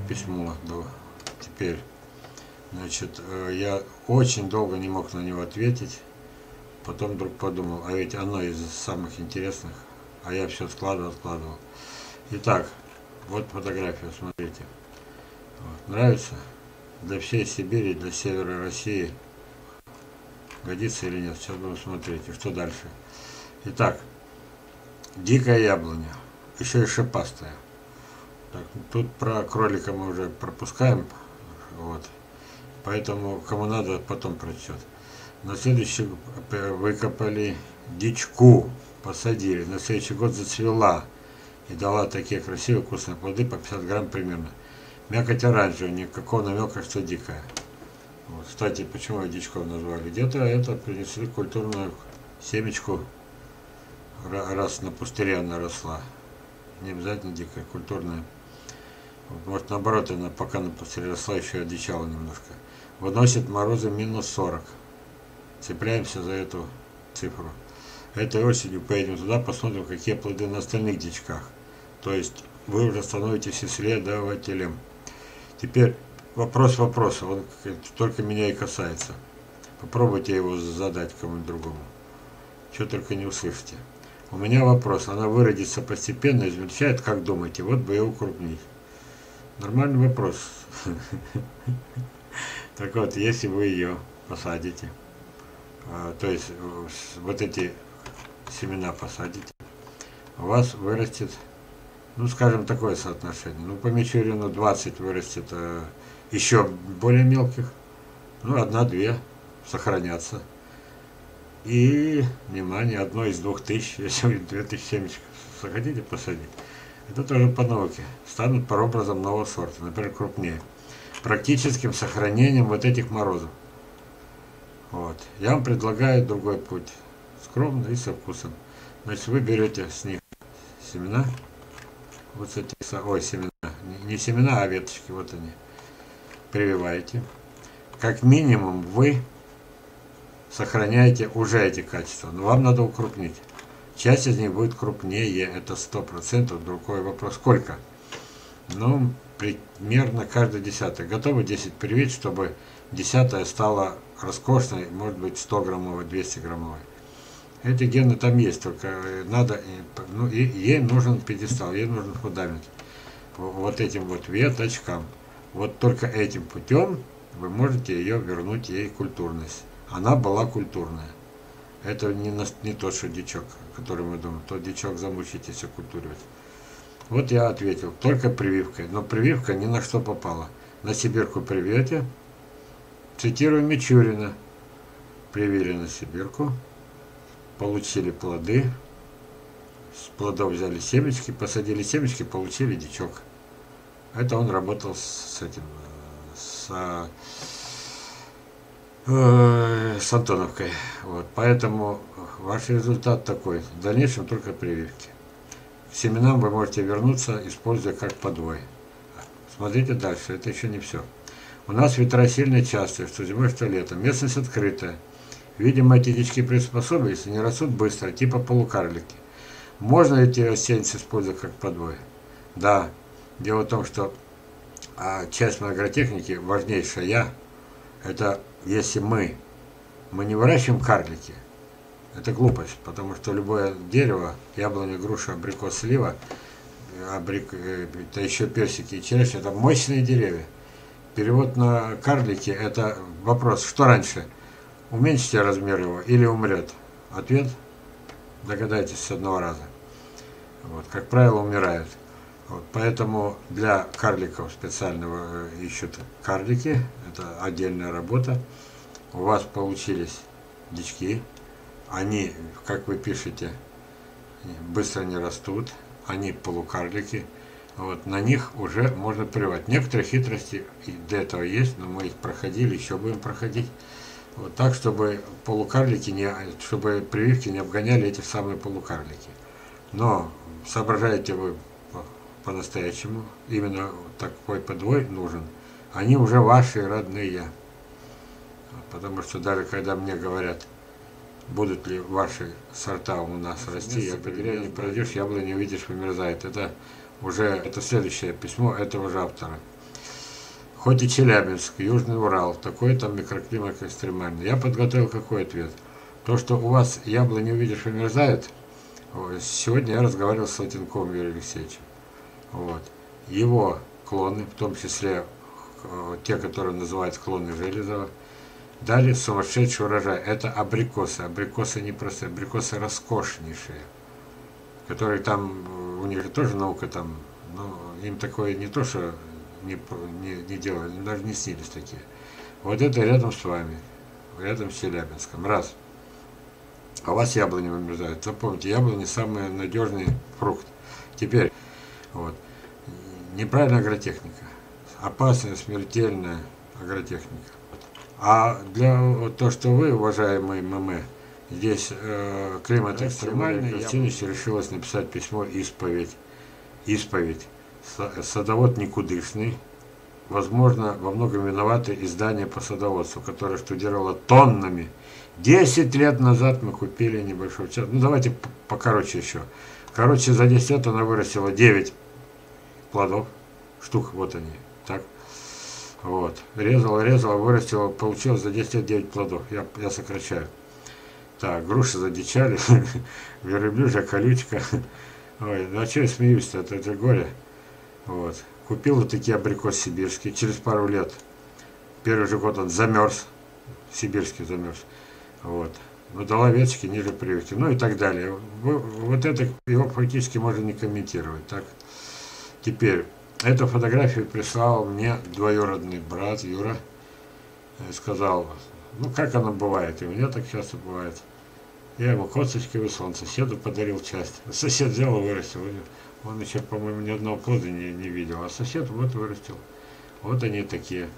письмо теперь. Значит, я очень долго не мог на него ответить. Потом вдруг подумал, а ведь оно из самых интересных. А я все откладывал. Итак, вот фотография, смотрите. Вот. Нравится? Для всей Сибири, для севера России. Годится или нет? Сейчас будем смотреть. И что дальше? Итак, дикая яблоня. Еще и шипастая. Так, тут про кролика мы уже пропускаем. Вот. Поэтому, кому надо, потом прочтет. На следующий выкопали дичку, посадили. На следующий год зацвела и дала такие красивые вкусные плоды, по 50 грамм примерно. Мякоть оранжевая, никакого намека, что дикая. Вот. Кстати, почему ее дичков назвали? Где-то это принесли культурную семечку, раз на пустыре она росла. Не обязательно дикая, культурная. Вот, может, наоборот, она пока на пустыре росла, еще и одичала немножко. Выносит морозы минус 40. Цепляемся за эту цифру. Этой осенью поедем туда, посмотрим, какие плоды на остальных дичках. То есть вы уже становитесь исследователем. Теперь вопрос вопроса, он только меня и касается. Попробуйте его задать кому-нибудь другому. Что только не услышите. У меня вопрос, она выродится постепенно, измельчает, как думаете? Вот бы ее укрупнить. Нормальный вопрос. Так вот, если вы ее посадите, то есть вот эти семена посадите, у вас вырастет, ну скажем, такое соотношение. Ну по Мичурину 20 вырастет еще более мелких, ну 1-2 сохранятся. И, внимание, одно из 2000, если вы 2000 семечек захотите посадить, это тоже по науке, станут прообразом нового сорта, например, крупнее. Практическим сохранением вот этих морозов. Вот. Я вам предлагаю другой путь. Скромно и со вкусом. Значит, вы берете с них семена. Вот с этих, семена. Не семена, а веточки. Вот они. Прививаете. Как минимум вы сохраняете уже эти качества. Но вам надо укрупнить. Часть из них будет крупнее. Это 100%. Другой вопрос. Сколько? Ну, примерно каждый 10. Готовы 10 привить, чтобы 10 стала роскошной, может быть 100 граммовой, 200 граммовой. Эти гены там есть, только надо, ну, и ей нужен пьедестал, ей нужен фундамент. Вот этим вот веточкам. Вот только этим путем вы можете ее вернуть, ей культурность. Она была культурная. Это не тот, что дичок, который мы думаем. Тот дичок замучитесь окультуривать. Вот я ответил, только прививкой. Но прививка ни на что попала. На Сибирку привьете. Цитирую Мичурина. Привили на Сибирку. Получили плоды. С плодов взяли семечки. Посадили семечки, получили дичок. Это он работал с этим. С Антоновкой. Вот. Поэтому ваш результат такой. В дальнейшем только прививки. К семенам вы можете вернуться, используя как подвой. Смотрите дальше, это еще не все. У нас ветра сильно частые, что зимой, что летом. Местность открытая. Видимо, эти дички приспособились и не растут быстро, типа полукарлики. Можно эти растения использовать как подвой? Да. Дело в том, что часть моей агротехники, важнейшая, это если мы не выращиваем карлики, это глупость, потому что любое дерево, яблоня, груша, абрикос, слива, это еще персики и черешня, это мощные деревья. Перевод на карлики, это вопрос, что раньше, уменьшите размер его или умрет? Ответ, догадайтесь с одного раза. Вот, как правило, умирают. Вот, поэтому для карликов специально ищут карлики, это отдельная работа. У вас получились дички. Они, как вы пишете, быстро не растут, они полукарлики. Вот, на них уже можно прививать. Некоторые хитрости для этого есть, но мы их проходили, еще будем проходить. Вот так, чтобы полукарлики чтобы прививки не обгоняли эти самые полукарлики. Но соображаете вы по-настоящему, именно такой подвой нужен. Они уже ваши родные. Потому что даже когда мне говорят, будут ли ваши сорта у нас расти, я говорю, не пройдешь, яблони не увидишь, вымерзает. Это следующее письмо этого же автора. хоть и Челябинск, Южный Урал, такой там микроклимат экстремальный. Я подготовил какой ответ? То, что у вас яблони, увидишь, вымерзают. Сегодня я разговаривал с Латенковым Юрием Алексеевичем. Вот. Его клоны, в том числе те, которые называют клоны Железова, дали сумасшедший урожай. Это абрикосы. Абрикосы не простые, абрикосы роскошнейшие, которые там, у них тоже наука там, но им такое не то, что не делали, даже не снились такие. Вот это рядом с вами, рядом с Челябинском. Раз. А у вас яблони вымерзают. Запомните, яблони самый надежный фрукт. Теперь, вот, неправильная агротехника. Опасная, смертельная агротехника. А для вот, то, что вы, уважаемые ММ, здесь климат экстремальный, гостиница решилась написать письмо исповедь. Исповедь. Садовод никудышный. Возможно, во многом виноваты издание по садоводству, которое штудировало тоннами. 10 лет назад мы купили небольшой участок. Ну, давайте покороче еще. Короче, за 10 лет она вырастила 9 плодов. Штук, вот они. Так. Вот. Резала, вырастила, получилось за 10 лет 9 плодов. Я сокращаю. Так, груши задичали. Верблюжья колючка. Ой, ну а что я смеюсь-то? Это горе. Вот. Купил вот такие абрикос сибирский. Через пару лет, первый же год он замерз. Сибирский замерз. Вот. Ну, дала веточки ниже прививки. Ну и так далее. Вот это его практически можно не комментировать. Так. Теперь, эту фотографию прислал мне двоюродный брат Юра. Сказал, ну как оно бывает, и у меня так часто бывает. Я ему косточки выслал, он соседу подарил часть. Сосед взял и вырастил. Он еще, по-моему, ни одного плода не видел. А сосед вот вырастил. Вот они такие.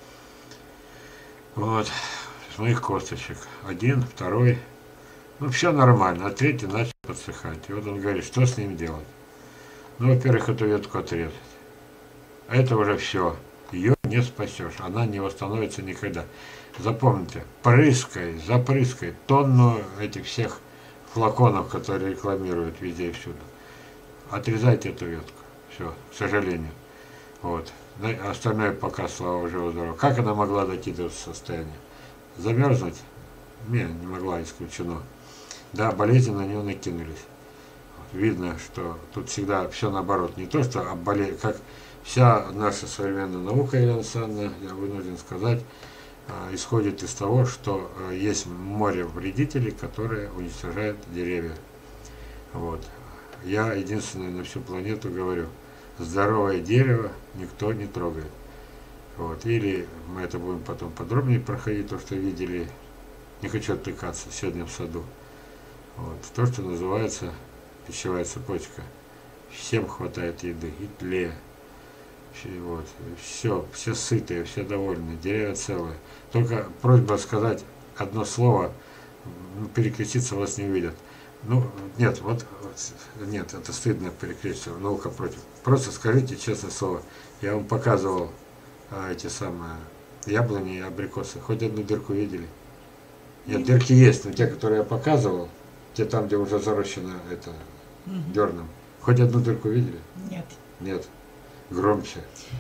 Вот. С моих косточек. Один, второй. Ну, все нормально. А третий начал подсыхать. И вот он говорит, что с ним делать? Ну, во-первых, эту ветку отрезать. А это уже все. Ее не спасешь. Она не восстановится никогда. Запомните, запрыскай тонну этих всех флаконов, которые рекламируют везде и всюду. Отрезайте эту ветку. Все, к сожалению. Вот. Остальное пока, слава живо здорово. Как она могла дойти до этого состояния? Замерзнуть? Не могла, исключено. Да, болезни на нее накинулись. Видно, что тут всегда все наоборот. Не то, что как вся наша современная наука, Елена Александровна, я вынужден сказать, исходит из того, что есть море вредителей, которые уничтожают деревья. Вот. Я единственное на всю планету говорю, здоровое дерево никто не трогает. Вот. Или мы это будем потом подробнее проходить, то, что видели, не хочу отвлекаться, сегодня в саду. Вот. То, что называется пищевая цепочка. Всем хватает еды, и тлея. Вот. Все сытые, все довольны, деревья целые. Только просьба сказать одно слово, перекреститься вас не увидят. Ну, нет, нет, это стыдно перекреститься, наука против. Просто скажите честное слово, я вам показывал эти самые яблони и абрикосы. Хоть одну дырку видели? Нет, дырки есть, но те, которые я показывал, те там, где уже зарощено это дерном. Хоть одну дырку видели? Нет. Нет. Громче.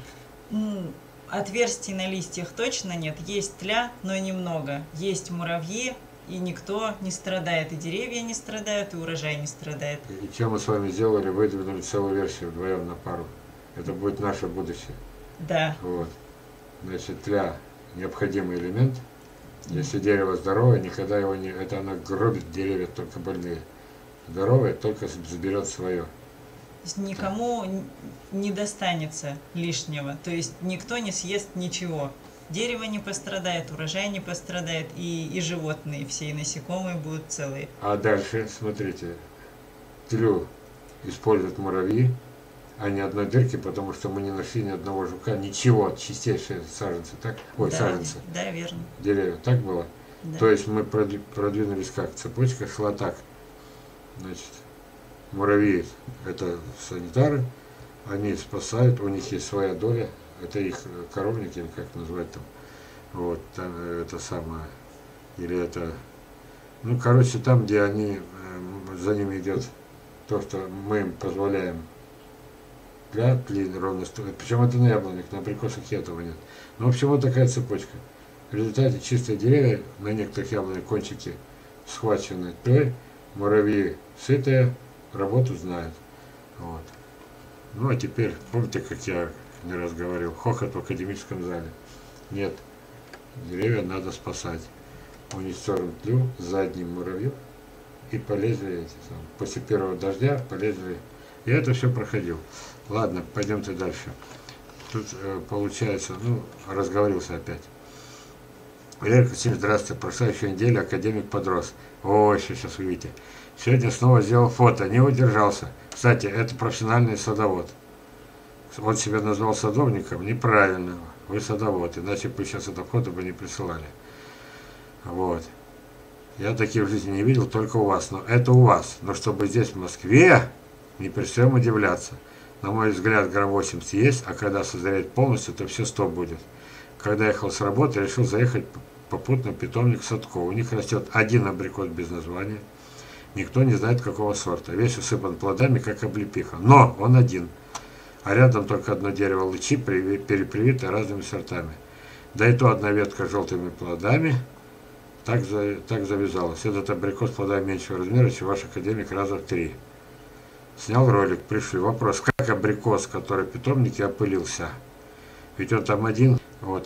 Отверстий на листьях точно нет. Есть тля, но немного. Есть муравьи, и никто не страдает. И деревья не страдают, и урожай не страдает. И чем мы с вами сделали, выдвинули целую версию вдвоем на пару. Это будет наше будущее. Да. Вот. Значит, тля необходимый элемент. Если дерево здоровое, никогда его не... Это оно гробит деревья, только больные. Здоровое только заберет свое. Никому не достанется лишнего. То есть никто не съест ничего. Дерево не пострадает, урожай не пострадает, и животные все, и насекомые будут целые. А дальше, смотрите, тлю используют муравьи, а не одной дырки, потому что мы не нашли ни одного жука, ничего, чистейшие саженцы, так? Ой, да, саженцы. Да, верно. Деревья, так было? Да. То есть мы продвинулись как? Цепочка шла так. Значит, муравьи – это санитары, они спасают, у них есть своя доля, это их коровник, или как называть там, вот, там это самое, или это, ну, короче, там, где они, за ними идет то, что мы им позволяем для тления ровно столько. Причем это на яблонях, на абрикосах этого нет. Но в общем вот такая цепочка. В результате чистые деревья, на некоторых яблонях кончики схвачены тлей, муравьи сытые, работу знают. Вот. Ну а теперь, помните, как я не раз говорил, хохот в академическом зале. Нет, деревья надо спасать. Уничтожим тлю задним муравьев и полезли после первого дождя, полезли. Я это все проходил. Ладно, пойдемте дальше. Тут получается, ну, разговорился опять. Валерий Константинович, здравствуйте. Прошла еще неделя, академик подрос. О, сейчас увидите. Сегодня снова сделал фото, не удержался. Кстати, это профессиональный садовод. Он себя назвал садовником, неправильно. Вы садовод, иначе бы сейчас это фото бы не присылали. Вот. Я таких в жизни не видел, только у вас. Но это у вас. Но чтобы здесь, в Москве, не при всем удивляться. На мой взгляд, грамм 80 есть, а когда созреет полностью, то все 100 будет. Когда ехал с работы, решил заехать попутно в питомник Садко. У них растет один абрикос без названия. Никто не знает, какого сорта. Весь усыпан плодами, как облепиха. Но он один. А рядом только одно дерево лычи, перепривитое разными сортами. Да и то одна ветка с желтыми плодами. Так завязалось. Этот абрикос плодами меньшего размера, чем ваш академик, раза в 3. Снял ролик, пришли. Вопрос, как абрикос, который в питомнике, опылился? Ведь он там один. Вот.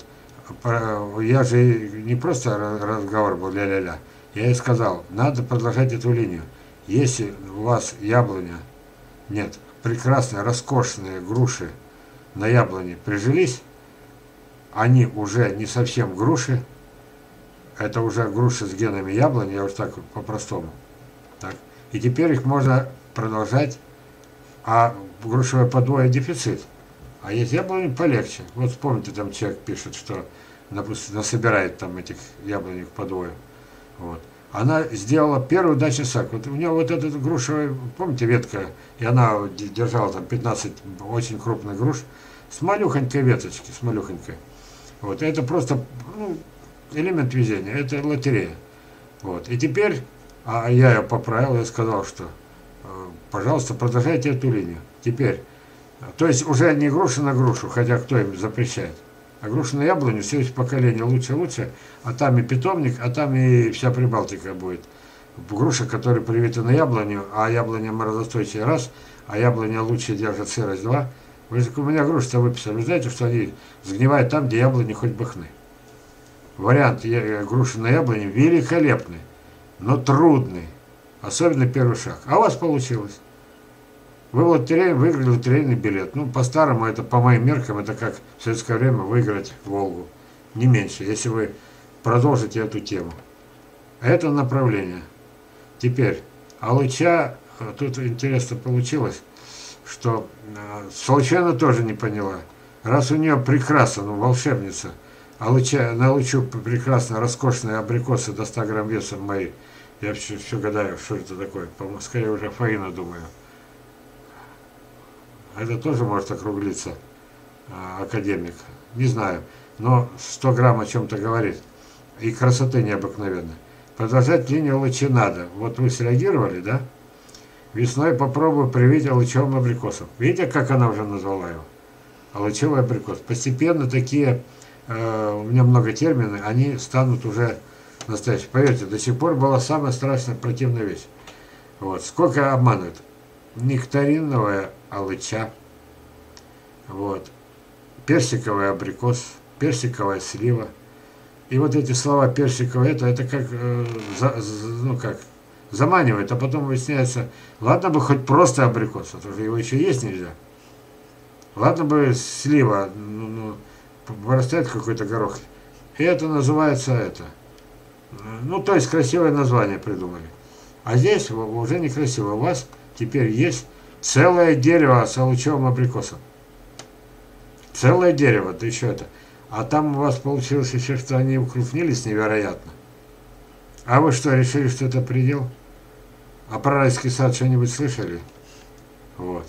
Я же не просто разговор был ля-ля-ля. Я ей сказал, надо продолжать эту линию. Если у вас яблоня, нет, прекрасные, роскошные груши на яблоне прижились, они уже не совсем груши, это уже груши с генами яблони, я уж так по-простому. Так. И теперь их можно продолжать, а грушевое подвое дефицит. А есть яблони полегче. Вот вспомните, там человек пишет, что насобирает там этих яблонек подвое. Вот. Она сделала первый дачный сад. Вот у нее вот эта грушевая, помните, ветка, и она держала там 15 очень крупных груш с малюхонькой веточки, с малюхонькой. Вот. Это просто элемент везения, это лотерея. Вот. И теперь, я ее поправил, я сказал, что пожалуйста, продолжайте эту линию. Теперь, то есть уже не груша на грушу, хотя кто им запрещает, а груша на яблоню, следующее поколение лучше, а там и питомник, а там и вся Прибалтика будет. Груша, которая привита на яблоню, а яблоня морозостойчивая раз, а яблоня лучше держит сырость 2. Вы же у меня груши-то выписали, вы знаете, что они сгнивают там, где яблони хоть бы хны. Вариант груши на яблоне великолепный, но трудный, особенно первый шаг. А у вас получилось. Вы в лотерею выиграли лотерейный билет. Ну, по-старому, это по моим меркам, это как в советское время выиграть Волгу. Не меньше, если вы продолжите эту тему. Это направление. Теперь, алыча, тут интересно получилось, что случайно тоже не поняла. Раз у нее прекрасно, волшебница, алыча, на алычу прекрасно роскошные абрикосы до 100 грамм весом мои. Я все гадаю, что это такое. Скорее уже фаина, думаю. Это тоже может округлиться, академик. Не знаю, но 100 грамм о чем-то говорит. И красоты необыкновенной. Продолжать линию алычи надо. Вот вы среагировали, да? Весной попробую привить алычевым абрикосом. Видите, как она уже назвала его? Алычевый абрикос. Постепенно такие, у меня много терминов, они станут уже настоящими. Поверьте, до сих пор была самая страшная противная вещь. Вот. Сколько обманывают? Нектариновая алыча, вот, персиковый абрикос, персиковая слива. И вот эти слова персиковая, это как заманивает, а потом выясняется, ладно бы хоть просто абрикос, а то же его еще есть нельзя. Ладно бы слива, вырастает какой-то горох. И это называется то есть красивое название придумали. А здесь уже некрасиво. У вас теперь есть целое дерево с алычевым абрикосом. Целое дерево, да еще это. А там у вас получилось еще, что они укрупнились невероятно. А вы что, решили, что это предел? А про райский сад что-нибудь слышали? Вот.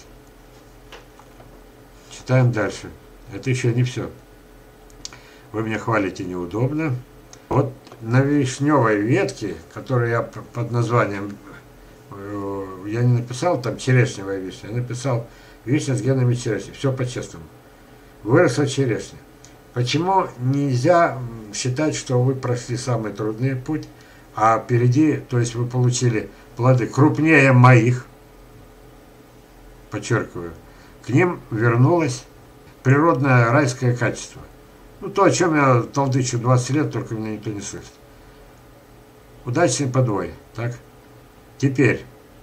Читаем дальше. Это еще не все. Вы меня хвалите неудобно. Вот на вишневой ветке, которую я под названием, я не написал там черешневая вишня, я написал Вишня с генами черешни. Все по-честному. Выросла черешня. Почему нельзя считать, что вы прошли самый трудный путь, а впереди, то есть вы получили плоды крупнее моих, подчеркиваю, к ним вернулось природное райское качество. Ну, то, о чем я толдычу 20 лет, только меня никто не слышит. Удачный подвой, так? Теперь,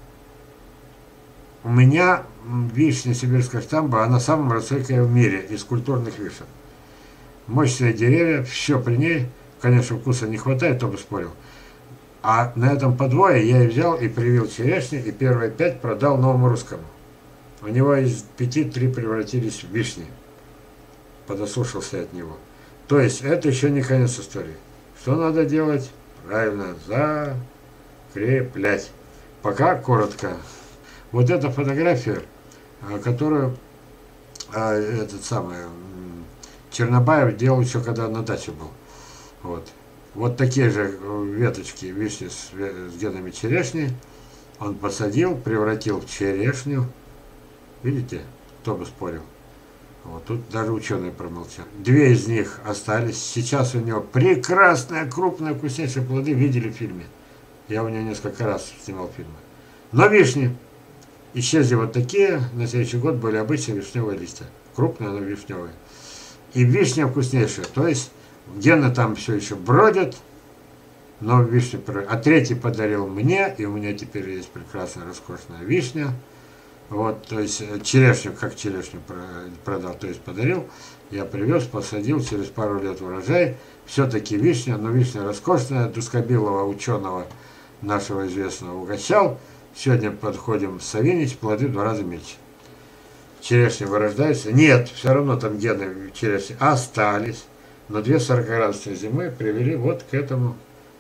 у меня вишня сибирская штамба, она самая высокая в мире из культурных вишен. Мощные деревья, все при ней, конечно, вкуса не хватает, кто бы спорил. А на этом подвое я и взял и привил черешни, и первые 5 продал Новому Русскому. У него из 5 3 превратились в вишни. Подослушался от него. То есть это еще не конец истории. Что надо делать? Правильно, закреплять. Пока коротко. Вот эта фотография, которую этот самый Чернобаев делал еще когда на даче был. Вот такие же веточки вишни с генами черешни он посадил, превратил в черешню. Видите, кто бы спорил. Вот тут даже ученые промолчали. 2 из них остались. Сейчас у него прекрасные, крупные, вкуснейшие плоды. Видели в фильме. Я у него несколько раз снимал фильмы. Но вишни исчезли вот такие. На следующий год были обычные вишневые листья. Крупные, но вишневые. И вишня вкуснейшая. То есть гены там все еще бродят. Но вишня... А 3-й подарил мне. И у меня теперь есть прекрасная, роскошная вишня. Вот, то есть черешню, как черешню продал, то есть подарил, я привез, посадил, через пару лет урожай. Все-таки вишня, но вишня роскошная, Дускобилова, ученого нашего известного, угощал. Сегодня подходим в Савинич, плоды в 2 раза меньше. Черешня вырождается. Нет, все равно там гены черешни остались. Но 2 40-градусные зимы привели вот к этому.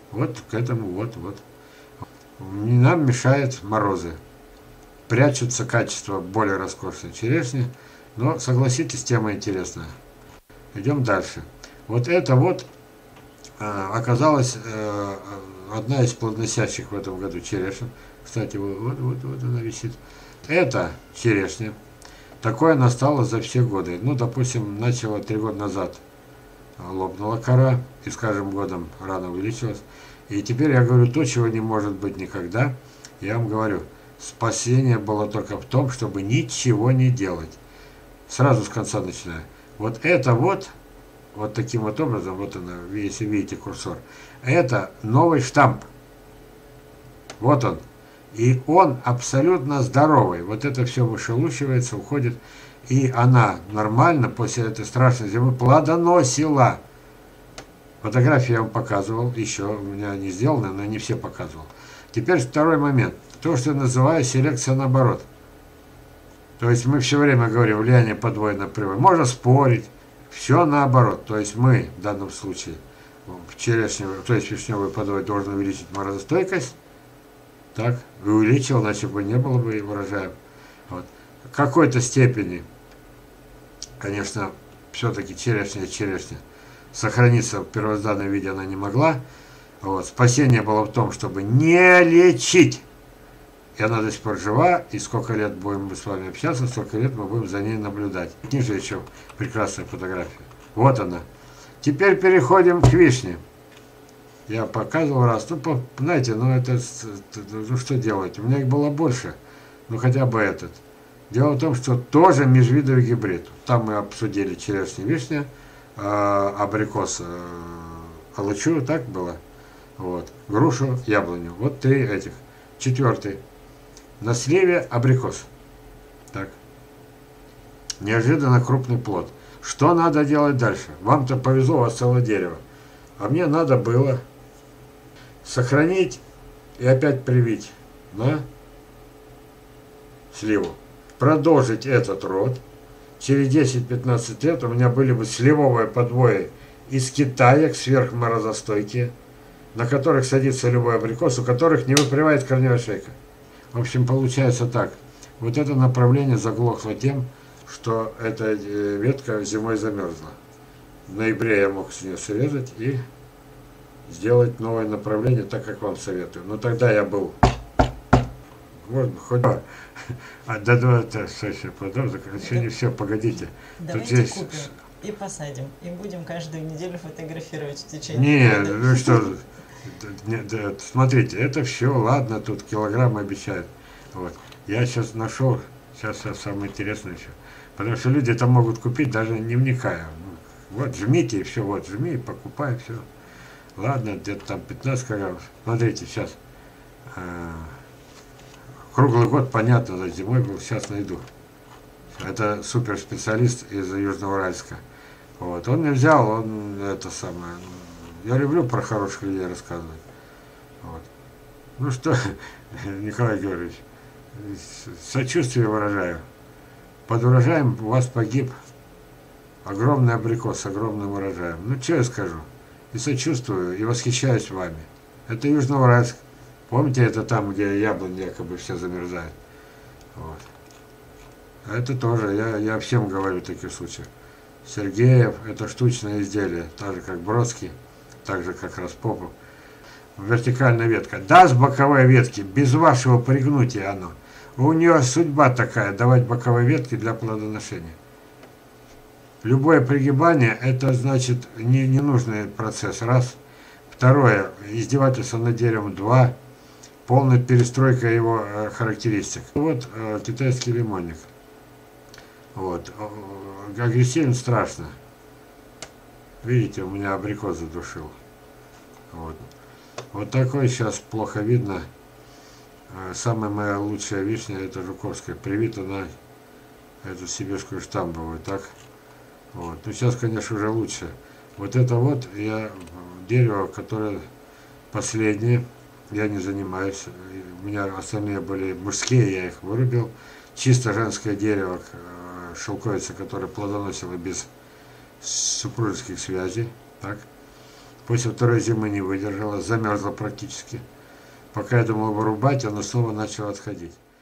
Нам мешают морозы. Прячутся качества более роскошной черешни, но, согласитесь, тема интересная. Идем дальше. Вот это вот оказалась одна из плодоносящих в этом году черешен. Кстати, вот она висит. Это черешня. Такое настало за все годы. Ну, допустим, начало 3 года назад лопнула кора, и с каждым годом рано увеличилась. И теперь я говорю то, чего не может быть никогда. Я вам говорю, спасение было только в том, чтобы ничего не делать. Сразу с конца начинаю. Вот это вот таким вот образом, вот она, если видите курсор, это новый штамп. Вот он. И он абсолютно здоровый. Вот это все вышелушивается, уходит. И она нормально после этой страшной зимы плодоносила. Фотографии я вам показывал, еще у меня не сделаны, но не все показывал. Теперь второй момент. То, что я называю селекция наоборот. То есть мы все время говорим влияние подвойного привода. Можно спорить. Все наоборот. То есть мы в данном случае в черешневый, то есть вишневый подвой должен увеличить морозостойкость. Так, и увеличил, иначе бы не было бы урожая. Вот. В какой-то степени, конечно, все-таки черешня сохраниться в первозданном виде она не могла. Вот. Спасение было в том, чтобы не лечить. И она до сих пор жива, и сколько лет будем мы с вами общаться, столько лет мы будем за ней наблюдать. Ниже еще прекрасная фотография. Вот она. Теперь переходим к вишне. Я показывал раз. Ну, знаете, ну что делать? У меня их было больше. Ну, хотя бы этот. Дело в том, что тоже межвидовый гибрид. Там мы обсудили черешню, вишня, абрикос, алычу, так было? Вот. Грушу, яблоню. Вот 3 этих. 4-й. На сливе абрикос. Так. Неожиданно крупный плод. Что надо делать дальше? Вам-то повезло, у вас целое дерево. А мне надо было сохранить и опять привить на сливу. Продолжить этот род. Через 10-15 лет у меня были бы сливовые подвои из Китая, сверхморозостойкие, на которых садится любой абрикос, у которых не выпривает корневая шейка. В общем, получается так. Вот это направление заглохло тем, что эта ветка зимой замерзла. В ноябре я мог с нее срезать и сделать новое направление, так как вам советую. Но тогда я был Вот, хоть... А до 20 плодов, еще не все, погодите. Давайте Тут есть... купим и посадим. И будем каждую неделю фотографировать в течение Не, года. ну что, смотрите, это все, ладно, тут килограмм обещают. Вот. Я сейчас нашел, сейчас самое интересное еще. Потому что люди это могут купить, даже не вникая. Вот, жмите и все, вот, жми, покупай, все. Ладно, где-то там 15 килограммов. Смотрите, сейчас. Круглый год, понятно, да, зимой был, сейчас найду. Это суперспециалист из Южноуральска. Вот. Он мне взял, он это самое. Я люблю про хороших людей рассказывать. Вот. Ну что, Николай Георгиевич, сочувствие выражаю. Под урожаем у вас погиб огромный абрикос с огромным урожаем. Ну что я скажу? И сочувствую, и восхищаюсь вами. Это Южноуральск. Помните, это там, где яблони якобы все замерзают. Вот. А это тоже, я всем говорю в таких случаях. Сергеев – это штучное изделие, так же как Бродский, так же как Распопов. Вертикальная ветка. Да, с боковой ветки, без вашего пригнутия оно. У нее судьба такая, давать боковые ветки для плодоношения. Любое пригибание – это значит ненужный процесс, раз. Второе, издевательство над деревом, два. Полная перестройка его характеристик. Вот китайский лимонник. Вот. Агрессивен страшно. Видите, у меня абрикос задушил. Вот. Вот такой сейчас плохо видно. Самая моя лучшая вишня это Жуковская. Привита на эту сибирскую штамбовую. Так? Вот. Ну сейчас, конечно, уже лучше. Вот это вот дерево, которое последнее. Я не занимаюсь. У меня остальные были мужские, я их вырубил. Чисто женское дерево, шелковица, которая плодоносила без супружеских связей. Так. После второй зимы не выдержала, замерзла практически. Пока я думал вырубать, оно снова начало отходить.